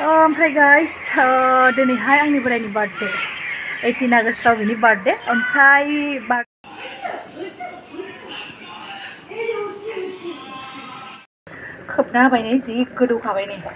ओमफ्राय गाइस दिनैहाय आंनि बोरायनि बार्थडे 18 आगस्टआव बिनि बार्थडे ओमफ्राय खोबना होबाय नै जि गोदौखाबाय नै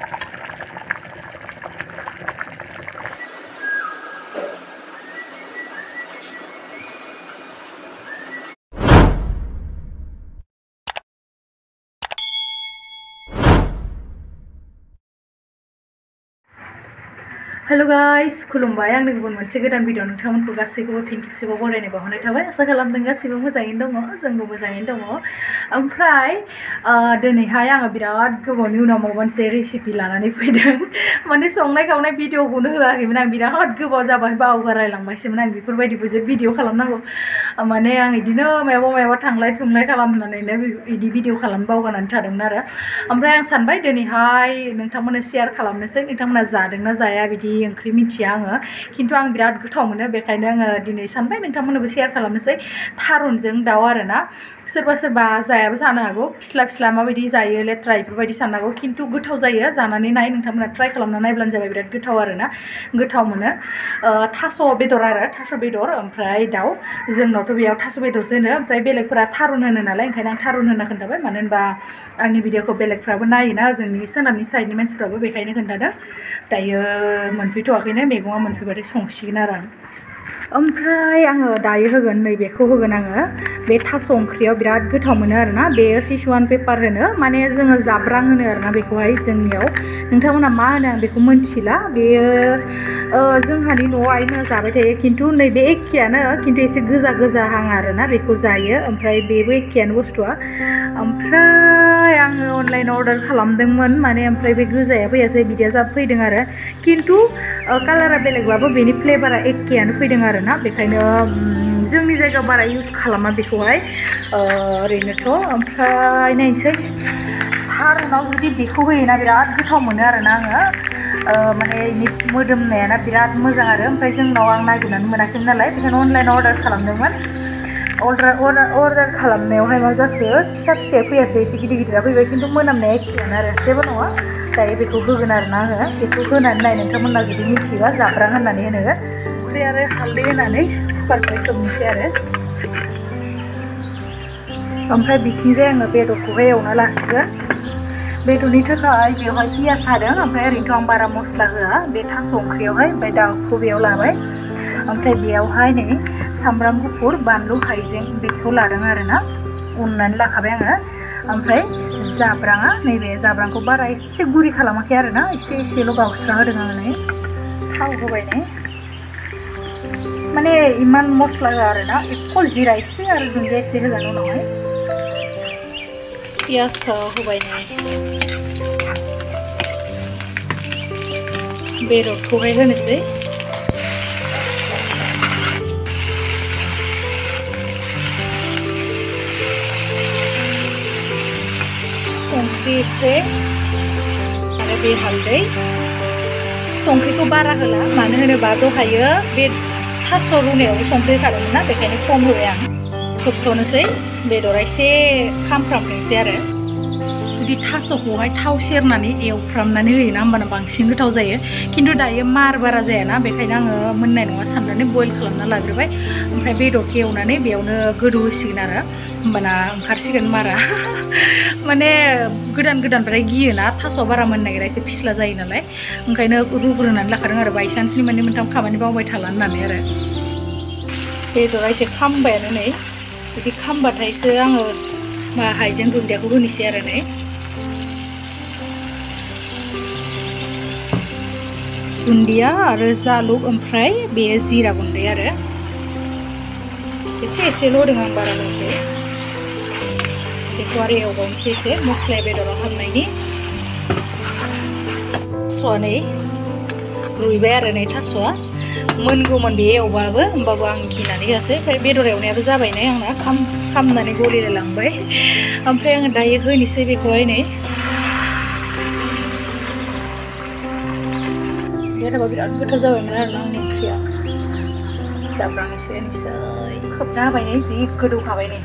हेलो गाइस खुलुमबाय आंनि गुबुन मोनसे गोदान भिडिअ नोंथांमोनखौ गासैखौबो फिन खेबसेबाव बरायनाय बावहरनाय थाबाय आसा खालामदों गासैबो मोजाङैनो दङ जोंबो मोजाङैनो दङ ओमफ्राय दिनैहाय आङो बिराद गोबावनि उनाव माबा मोनसे रेसिपि लानानै फैदों माने संनाय खावनाय भिडिअखौनो होआखैमोन आं बिराद गोबाव जाबाय बावगारलायलांबायसोमोन आं बेफोरबायदिबो जे भिडिअ खालामनांगौ माने आं बिदिनो मायाबा थांलाय फैलाय खालामनानैनो बिदि भिडिअ खालामनो बावगारनानै थादोंमोन आरो ओमफ्राय आं सानबाय दिनैहाय नोंथांमोननो शेयार खालामनोसै नोंथांमोना जादोंना जाया बिदि ओंख्रि मिथिया आङो खिन्थु आं बिराद गोथाव मोनो बेखायनो आङो दिनै सानबाय नोंथांमोननोबो शेयार खालामनोसै थारुनजों दाउ आरोना सोरबा सोरबा जायाबो जानो हागौ फिस्ला फिस्ला माबायदि जायो लेथ्रा बेफोरबायदि साननो हागौ खिन्थु गोथाव जायो जानानै नाय नोंथांमोना ट्राइ खालामना नायब्लानो जाबाय बिराद गोथाव आरोना गोथाव मोनो थास' बेदर आरो थास' बेदर ओमफ्राय दाउ जोंनावथ' बेयाव थास' बेदरसो होनो ओमफ्राय बेलेगफोरा थारुन होनो नालाय ओंखायनो आं थारुन होनना खोन्थाबाय मानो होनबा आंनि भिडिअखौ बेलेगफ्राबो नायोना जोंनि सोनाबनि साइडनि मानसिफ्राबो बेखायनो खोन्थादों दायो मोनफैथ'वाखैनो मैगङा मोनफैबाथाय संसिगोन आरो आं ओमफ्राय आङो दायो होगोन नैबेखौ होगोन आङो बे थास' ओंख्रियाव बिराद गोथाव मोनो आरोना बेयो सिसुवान पेपार होनो माने जोङो जाब्रां होनो आरोना बेखौहाय जोंनियाव नोंथांमोना मा होनो आं बेखौ मिथिला बेयो जोंहानि न'आव आइमोना जाबाय थायो खिन्थु नैबे एखेयानो खिन्थु एसे गोजा गोजाहां आरोना बेखौ जायो ओमफ्राय बेबो एखेयानो बुस्थुआ ओमफ्राय आङो अनलाइन अर्डार खालामदोंमोन माने ओमफ्राय बे गोजाया फैयासै बिदिया जा फैदों आरो खिन्थु कालारा बेलेगबाबो बेनि फ्लेभारा एखेयानो फैदों आरोना बेखायनो जोंनि जायगायाव बारा इउज खालामा बेखौहाय ओरैनोथ' ओमफ्राय नायनोसै थारुनाव जुदि बेखौ होयोना बिराद गोथाव मोनो आरोना आङो माने इनि मोदोमनायाना बिराद मोजां आरो ओमफ्राय जोंनाव आं नागिरनानै मोनाखैमोन नालाय बेखायनो अनलाइन अर्डार खालामदोंमोन अर्डार खालामनायावहाय मा जाखो फिसा फिसाया फैयासै एसे गिदिर गिदिरा फैबाय खिन्थु मोनामनाया एखेयानो आरो जेबो नङा दायो बेखौ होगोन आरोना आङो बेखौ होनानै नाय नोंथांमोना जुदि मिथियोबा जाब्रां होननानै होनो ओमफ्राय आरो हालदै होनानै कुकारखौ खोबनोसै आरो ओमफ्राय बिथिंजाय आङो बेदरखौहाय एवना लासिगोन बेदरनि थाखाय बेवहाय पियास हादों ओमफ्राय ओरैनोथ' आं बारा मस्ला होआ बे थास' ओंख्रियावहाय ओमफ्राय दाउखौ बेयाव लाबाय ओमफ्राय बेयावहाय नै सामब्राम गुफुर बानलु हाइजें बेखौ लादों आरोना उननानै लाखाबाय आङो ओमफ्राय जाब्राङा नैबे जाब्रांखौ बारा एसे गुरि खालामाखै आरोना एसेल' गावस्रा होदों आङो नै थाव होबाय नै माने इमान मस्ला होआ आरोना एखल जिरा एसे आरो दुन्दिया एसे होगोन उनावहाय पियासखौ होबाय नै बेदरखौहाय होनोसै संख्रि एसे आरो बे हालदै संख्रिखौ बारा होला मानो होनोबा दहायो बे थास' रुनायावबो संख्रि होखादोंमोन ना बेखायनो खम होबाय आं खोबथ'नोसै बेदरा एसे खामफ्रामथोंसै आरो जुदि थास'खौहाय थाव सेरनानै एवफ्रामनानै होयोना होमबाना बांसिन गोथाव जायो खिन्थु दायो मार बारा जायाना बेखायनो आङो मोननाय नङा साननानै बयल खालामना लाग्रोबाय ओमफ्राय बेदरखौ एवनानै बेयावनो गोदौ होसिगोन आरो होमबाना ओंखारसिगोन मारा माने गोदानद्राय गियोना थास'आ बारा मोननो नागिरा एसे फिस्ला जायो नालाय ओंखायनो रुग्रोनानै लाखादों आरो बायसान्सनि मोननै मोनथाम खामानि मावबाय थाला होननानै आरो बेदरा एसे खामबायानो नै बिदि खामबाथायसो आङो हाइजें दुन्दियाखौ होनोसै आरो नै दुन्दिया आरो जालुक ओमफ्राय बेयो जिरा गुन्दै आरो एसेल' होदों आं बारा होआखै बेखौ आरो एवबावनोसै एसे मस्लाया बेदराव हाबनायनि थास'आ नै रुइबाय आरो नै थास'आ मोनगौमोन बे एवबाबो होमबाबो आं गिनानै होआसै ओमफ्राय बेदर एवनायाबो जाबाय नै आंना खामनानै गलिलायलांबाय ओमफ्राय आङो दायो होनोसै बेखौहाय नै बिराद गोथाव जाबायमोन आरोना आंनि ओंख्रिया जाब्रां एसे होनोसै खोबना होबाय नै जि गोदौखाबाय नै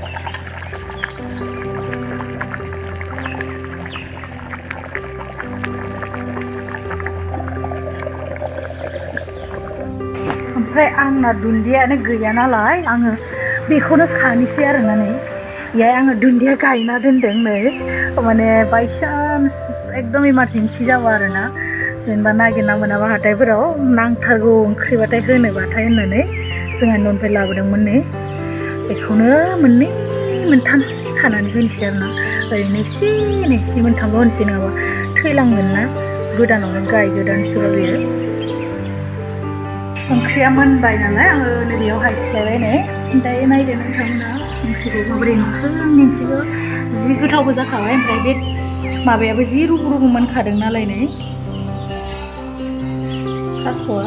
ओमफ्राय आंना दुन्दियानो गैया नालाय आङो बेखौनो खानोसै आरोना नै याय आङो दुन्दिया गायना दोनदों नै माने बायसान्स एकदम इमारजेन्सि जाबा आरोना जेनेबा नागिरना मोनाबा हाथायफोराव नांथारगौ ओंख्रिबाथाय होनोबाथाय होननानै जोंहा न'निफ्राय लाबोदोंमोन नै बेखौनो मोननै मोनथाम खानानै होनोसै आरोना ओरैनो एसे मोनथामल' होनोसै नङाबा थैलांगोन ना गोदानावनो गायगोदानसोबा बेयो ओंख्रिया मोनबाय नालाय आङो नैबेयाव हायस्लायबाय नै दायो नायदो नोंथांमोना ओंख्रिखौ माबोरै नुखो आंनि ओंख्रिखौ जि गोथावबो जाखाबाय ओमफ्राय बे माबायाबो जि रुबु रुबु मोनखादों नालाय नै थास'आ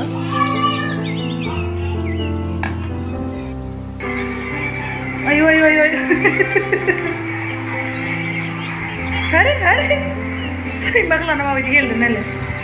आयु आयु आयु खारे खारे सैमाखौ लाना माबायदि गेलेदों नालाय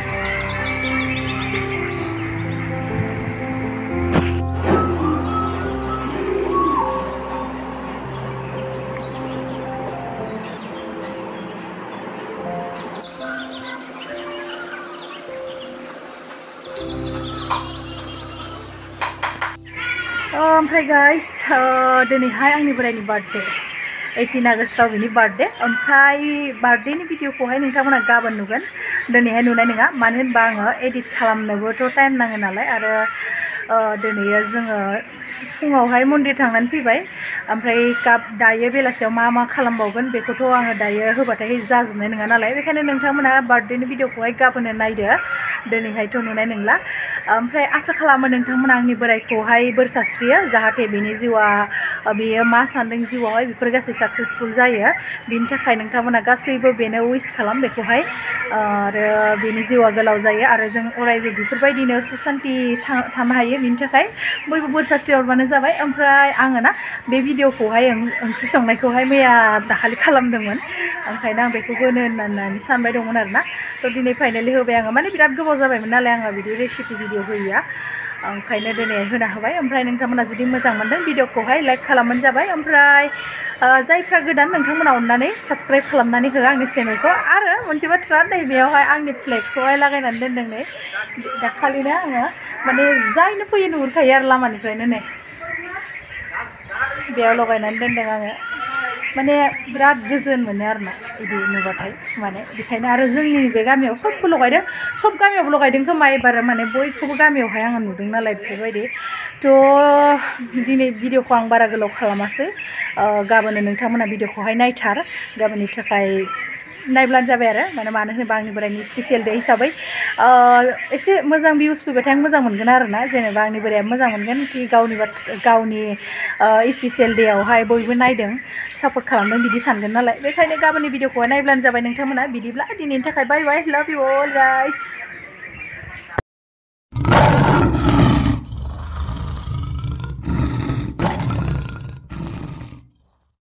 ओमफ्राय गाइस दिनैहाय आंनि बोरायनि बार्थडे 18 आगस्टआव बिनि बार्थडे ओमफ्राय बार्थडेनि भिडिअखौहाय नोंथांमोना गाबोन नुगोन दिनैहाय नुनाय नङा मानो होनबा आङो एडिट खालामनोबोथ' टाइम नाङो नालाय आरो दिनै जोङो फुङावहाय मन्दिर थांनानै फैबाय ओमफ्राय दायो बेलासियाव मा मा खालामबावगोन बेखौथ' आङो दायो होबाथाय जाजोबनाय नङा नालाय बेखायनो नोंथांमोना बार्थडेनि भिडिअखौहाय गाबोनो नायदो दिनैहायथ' नुनाय नंला ओमफ्राय आसा खालामो नोंथांमोना आंनि बोरायखौहाय बोर सास्रियो जाहाथे बेनि जिउआ बेयो मा सानदों जिउआवहाय बेफोर गासै साक्सेसफुल जायो बिनि थाखाय नोंथांमोना गासैबो बेनो उइस खालाम बेखौहाय आरो बेनि जिउआ गोलाव जायो आरो जों अरायबो बेफोरबायदिनो सुख शान्ति थानो हायो बिनि थाखाय बयबो बोर सास्रि हरबानो जाबाय ओमफ्राय आङो ना बे भिडिअखौहाय ओंख्रि संनायखौहाय मैया दाखालि खालामदोंमोन ओंखायनो आं बेखौ होनो होननानै सानबाय दंमोन आरोना थ' दिनै फाइनालि होबाय आङो माने बिराद गोबाव जाबायमोन नालाय आङो बिदि रेसिपि भिडिअ होयैया ओंखायनो दिनै होना होबाय ओमफ्राय नोंथांमोना जुदि मोजां मोनदों भिडिअखौहाय लाइक खालामबानो जाबाय ओमफ्राय जायफ्रा गोदान नोंथांमोना अननानै साबस्क्राइब खालामनानै हो आंनि चेनेलखौ आरो मोनसे बाथ्रा नैबेयावहाय आंनि फ्लेगखौहाय लागायनानै दोनदों नै दाखालिनो आङो माने जायनो फैयो नुहुरखायो आरो लामानिफ्रायनो नै बेयाव लगायनानै दोनदों आङो माने बिराद गोजोन मोनो आरोना बिदि नुबाथाय माने बेखायनो आरो जोंनि बे गामियाव सबबो लगायदों सब गामियावबो लगायदों खोमा एबार माने बयखौबो गामियावहाय आङो नुदों नालाय बेफोरबायदि थ' दिनै भिडिअखौ आं बारा गोलाव खालामासै गाबोन नोंथांमोना भिडिअखौहाय नायथार गाबोननि थाखाय नायब्लानो जाबाय आरो मानो होनोबा आंनि बोरायनि स्पेसियेल डे हिसाबै एसे मोजां भिउस फैबाथाय आं मोजां मोनगोन आरोना जेनेबा आंनि बोराया मोजां मोनगोन कि गावनि स्पेसियेल डेआवहाय बयबो नायदों सापर्ट खालामदों बिदि सानगोन नालाय बेखायनो गाबोननि भिडिअखौहाय नायब्लानो जाबाय नोंथांमोना बिदिब्ला दिनैनि थाखाय बाय बाय लाभ इउ अल गाइस